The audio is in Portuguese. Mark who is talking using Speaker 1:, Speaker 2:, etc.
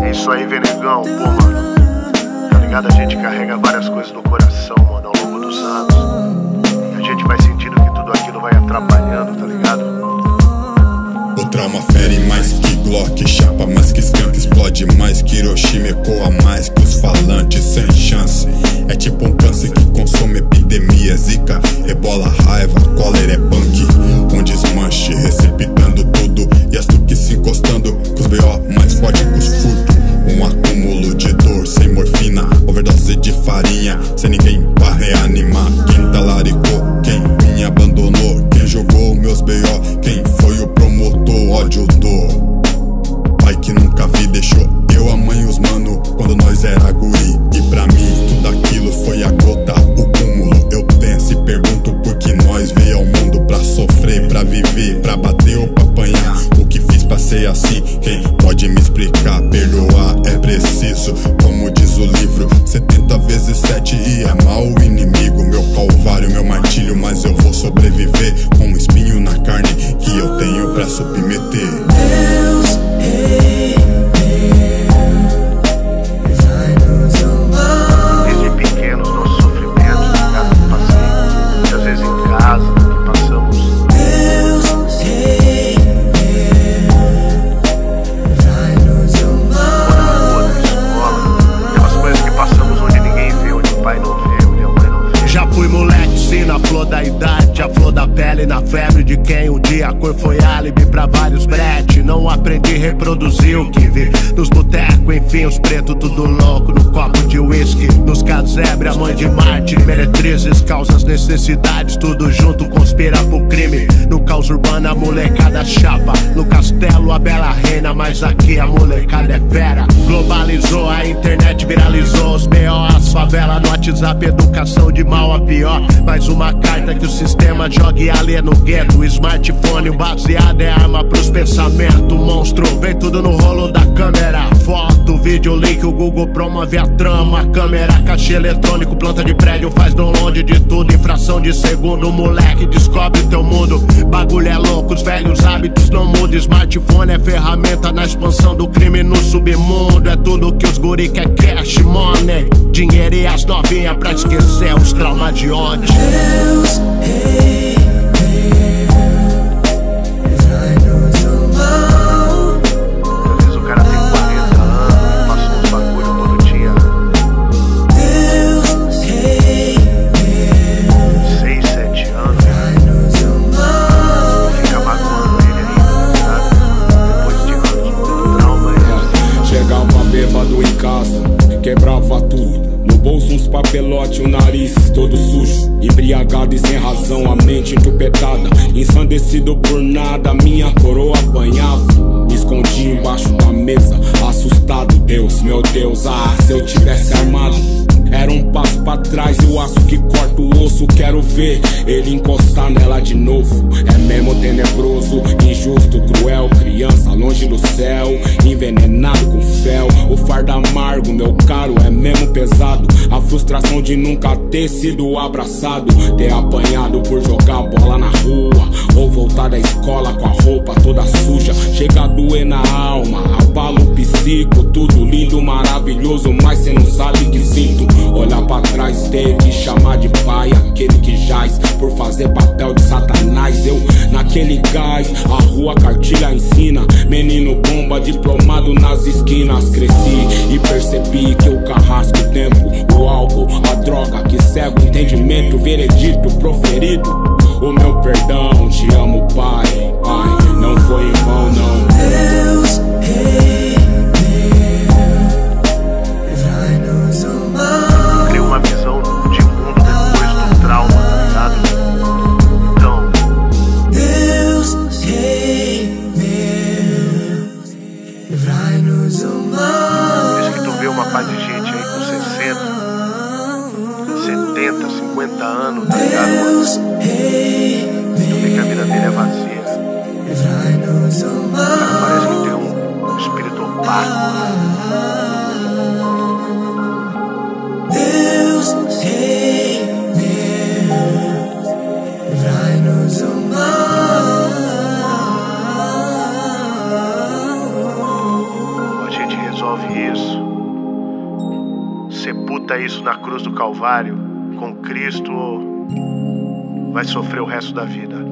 Speaker 1: É isso aí, Venegão, pô, mano. Tá ligado? A gente carrega várias coisas no coração, mano, ao longo dos anos. E a gente vai sentindo que tudo aquilo vai atrapalhando, tá ligado?
Speaker 2: O trauma fere mais que Glock, chapa mais que skunk, explode mais que Hiroshima, ecoa mais que os falantes sem chance. É tipo um câncer que consome epidemia, zika, ebola, raiva, cólera é punk. Um desmanche, receptando tudo, e as tuques se encostando, com os B.O. mais forte que os furtos. Um acúmulo de dor, sem morfina, overdose de farinha, sem ninguém pra reanimar. Quem talaricou, quem me abandonou, quem jogou meus B.O., quem foi o promotor, ódio dor. Pai que nunca vi deixou eu, a mãe e os mano quando nós era guri. E pra mim tudo aquilo foi a gota, o cúmulo. Eu penso e pergunto por que nós veio ao mundo pra sofrer, pra viver, pra bater ou pra apanhar. O que fiz pra ser assim? Quem pode me explicar? Perdoar é preciso, como diz o livro, 70 vezes 7 e é mal o inimigo. Meu calvário, meu martírio, mas eu vou sobreviver com um espinho na carne que eu tenho pra submeter.
Speaker 3: Deus, ei, vai nos amar.
Speaker 1: Desde pequenos nossos sofrimentos, tá ligado? Que passei muitas vezes em casa, que passamos.
Speaker 3: Deus, ei, vai nos amar.
Speaker 1: Ou na rua, na escola, aquelas coisas que passamos onde ninguém vê, onde o pai não vê, onde a mãe não vê.
Speaker 4: Já fui moleque, sim, na flor da idade, a flor da pele, na febre de quem um dia a cor foi álibi pra vários bretes. Não aprendi a reproduzir o que vi nos botecos, enfim, os pretos tudo louco no copo de whisky. Nos casebre, a mãe de Marte, meretrizes, causas, necessidades, tudo junto conspira pro crime. No caos urbano a molecada chapa, no castelo a bela reina, mas aqui a molecada é fera. Globalizou, a internet viralizou, os B.O., as favelas no WhatsApp, educação de mal a pior. Mais uma carta que o sistema joga e alê no gueto. O smartphone, o baseado é arma pros pensamentos. Monstro, vem tudo no rolo da câmera. Foto, vídeo, link, o Google promove a trama. Câmera, caixa eletrônico, planta de prédio, faz download de tudo. Infração de segundo, moleque, descobre o teu mundo. Bagulho é louco, os velhos hábitos não mudam. Smartphone é ferramenta na expansão do crime no submundo. É tudo que os guri quer, cash money, dinheiro e as novinhas pra esquecer os traumas de ontem.
Speaker 3: Deus, ei, vai nos amar.
Speaker 1: Às vezes o cara tem 40 anos e passa uns bagulho todo dia.
Speaker 3: Deus, ei,
Speaker 1: 6, 7 anos,
Speaker 3: vai nos amar.
Speaker 1: fica magoando ele ainda, sabe? Depois de anos, muito trauma.
Speaker 5: Chegava bêbado em casa, quebrava tudo. No bolso uns papelote, o nariz todo sujo. Embriagado e sem razão, a mente entupetada. Ensandecido por nada, minha coroa apanhava. Me escondi embaixo da mesa, assustado. Deus, meu Deus, se eu tivesse armado. Era um passo pra trás e o aço que corta o osso. Quero ver ele encostar nela de novo. É mesmo tenebroso, injusto, cruel. Criança longe do céu, envenenado com fel. O fardo amargo, meu caro, é mesmo pesado. A frustração de nunca ter sido abraçado, ter apanhado por jogar bola na rua, ou voltar da escola com a roupa toda suja. Chega a doer na alma, abala o psico. Tudo lindo, maravilhoso, mas cê não sabe que sinto. Olhar pra trás, ter que chamar de pai aquele que jaz por fazer papel de satanás. Eu naquele gás, a rua cartilha ensina. Menino bomba, diplomado nas esquinas. Cresci e percebi que o carrasco, o tempo, o álcool, a droga que cega o entendimento, veredito proferido. O meu perdão, te amo, pai, pai, não foi em vão, não.
Speaker 3: Deus, ei, vai nos amar.
Speaker 1: Cria uma visão de mundo depois do trauma, tá ligado? Então,
Speaker 3: Deus, ei, vai nos amar.
Speaker 1: veja que tu vê uma pá de gente aí com 60, 70, 50 anos, tá ligado, mano?
Speaker 3: Deus, ei,
Speaker 1: Tu vê que a vida dele é vazia.
Speaker 3: vai nos
Speaker 1: O cara
Speaker 3: amar.
Speaker 1: parece que tem um espírito opaco.
Speaker 3: Deus, ei, vai nos amar.
Speaker 1: A gente resolve ouve isso, sepulta isso na cruz do Calvário com Cristo ou vai sofrer o resto da vida.